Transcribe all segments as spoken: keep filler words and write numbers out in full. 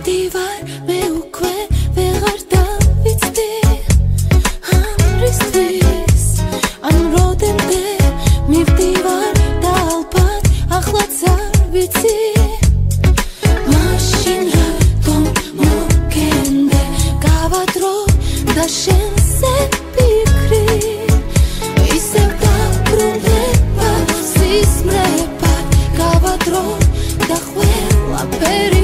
მივდივარ მე უკვე ვეღარ დავიცდი ან რისთვის ან როდემდე მივდივარ და ალბათ ახლაც არ ვიცი მაშინ რატომ მოგენდე გავადრო და შენზე ფიქრი ისევ დაბრუნდება სისმრებად გავადრო და ყველაფერი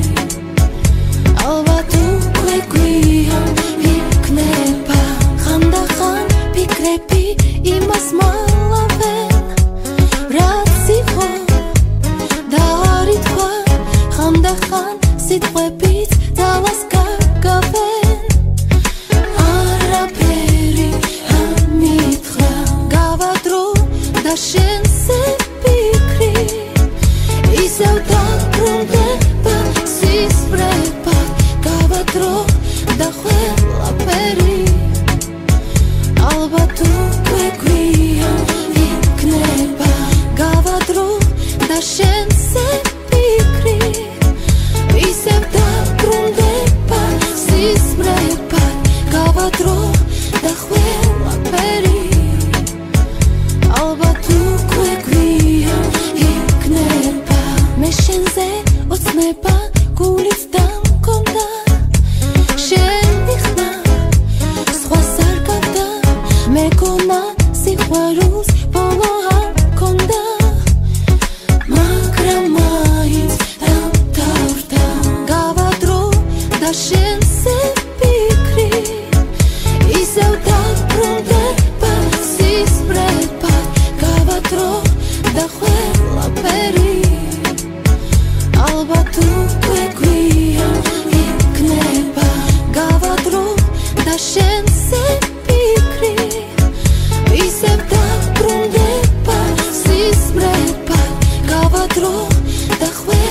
ალბათ უკვე გვიან იქნება ხანდახან ფიქრები იმას მალავენ რაც იყო და არ ითქვა ხანდახან სიტყვებით ძალას გაგავენ არაფერი არ მითხრა გავადრო და შენზე ფიქრი ისევ დაბრუნდება სისმრებად გავადრო და ყველაფერი ალბათ უკვე გვიან იქნება გავადრო და შენზე ფიქრი ისევ დაბრუნდება სისმრებად გავადრო და ყველაფერი ალბათ უკვე გვიან იქნება მე შენზე ოცნება გულით დამქონდა შენი ხმა სხვას არ გავდა მეკონა სიყვარულს ბოლო არ მქონდა მაგრამ მაინც დამთავრდა გავადრო და შენზე ფიქრი ისევ დაბრუნდება სისმრებად გავადრო და ყველაფერი ალბათ უკვე გვიან იქნება გავადრო და შენზე ფიქრი ისევ დაბრუნდება სისმრებად გავადრო და